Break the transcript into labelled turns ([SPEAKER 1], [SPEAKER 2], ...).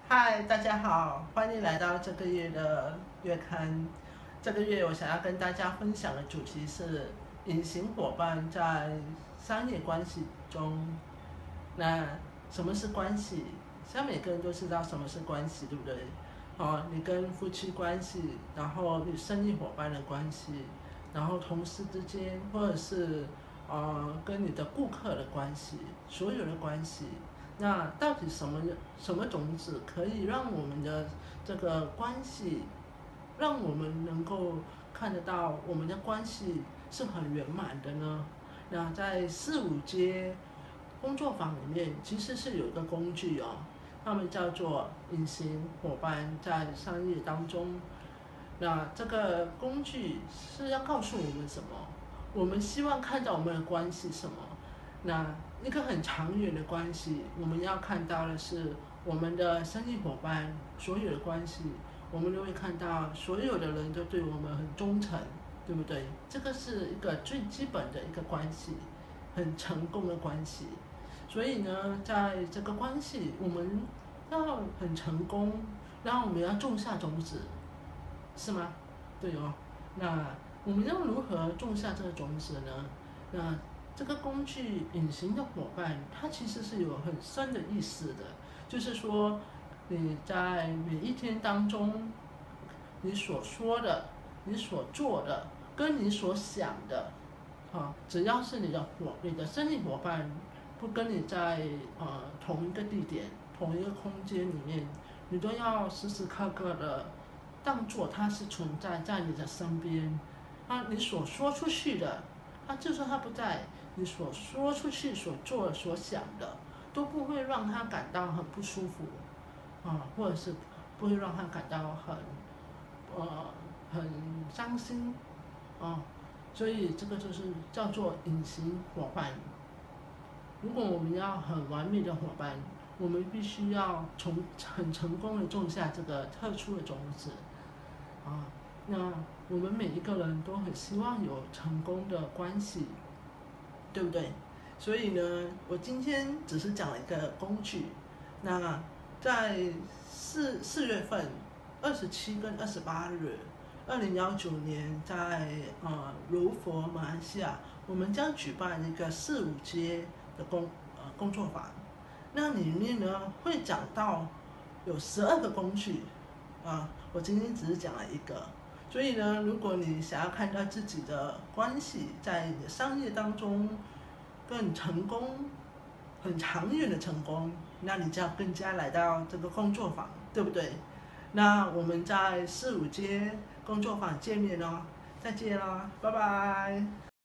[SPEAKER 1] 嗨，大家好，欢迎来到这个月的月刊。这个月我想要跟大家分享的主题是隐形伙伴在商业关系中。那什么是关系？像每个人都知道什么是关系，对不对？你跟夫妻关系，然后与生意伙伴的关系，然后同事之间，或者是跟你的顾客的关系，所有的关系。那到底什么种子可以让我们的这个关系，让我们能够看得到我们的关系是很圆满的呢？那在4、5阶工作坊里面，其实是有一个工具哦，他们叫做隐形伙伴在商业当中。那这个工具是要告诉我们什么？我们希望看到我们的关系什么？那一个很长远的关系，我们要看到的是我们的生意伙伴所有的关系，我们都会看到所有的人都对我们很忠诚，对不对？这个是一个最基本的一个关系，很成功的关系。所以呢，在这个关系，我们要很成功，然后我们要种下种子，是吗？对哦。那我们要如何种下这个种子呢？那这个工具隐形的伙伴，它其实是有很深的意思的，就是说你在每一天当中，你所说的、你所做的，跟你所想的，只要是你的生意伙伴不跟你在同一个地点、同一个空间里面，你都要时时刻刻的当做它是存在在你的身边。你所说出去的，就算他不在，你所说出去、所做、所想的，都不会让他感到很不舒服，或者是不会让他感到呃很伤心，所以这个就是叫做隐形伙伴。如果我们要很完美的伙伴，我们必须要很成功的种下这个特殊的种子。那我们每一个人都很希望有成功的关系，对不对？所以呢，我今天只是讲了一个工具。那在4月份27跟28日，2019年在柔佛马来西亚，我们将举办一个4、5阶的工作坊。那里面呢会讲到有12个工具，我今天只是讲了一个。所以呢，如果你想要看到自己的关系在你的商业当中更成功、很长远的成功，那你就要更加来到这个工作坊，对不对？那我们在4、5阶工作坊见面哦，再见啦，拜拜。